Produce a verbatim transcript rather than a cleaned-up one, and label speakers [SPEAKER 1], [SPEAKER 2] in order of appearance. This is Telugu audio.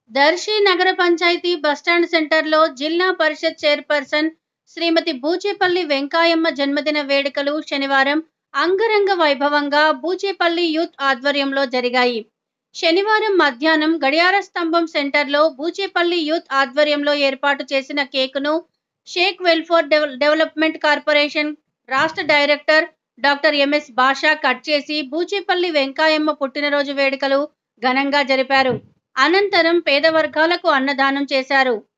[SPEAKER 1] దర్శి నగర పంచాయతీ బస్టాండ్ సెంటర్లో జిల్లా పరిషత్ చైర్పర్సన్ శ్రీమతి బూచేపల్లి వెంకాయమ్మ జన్మదిన వేడుకలు శనివారం అంగరంగ వైభవంగా బూచేపల్లి యూత్ ఆధ్వర్యంలో జరిగాయి. శనివారం మధ్యాహ్నం గడియార స్తంభం సెంటర్లో బూచేపల్లి యూత్ ఆధ్వర్యంలో ఏర్పాటు చేసిన కేకును షేక్ వెల్ఫేర్ డెవలప్మెంట్ కార్పొరేషన్ రాష్ట్ర director doctor M S Basha cut చేసి బూచేపల్లి వెంకాయమ్మ పుట్టినరోజు వేడుకలు ఘనంగా జరిపారు. అనంతరం పేద వర్గాలకు అన్నదానం చేశారు.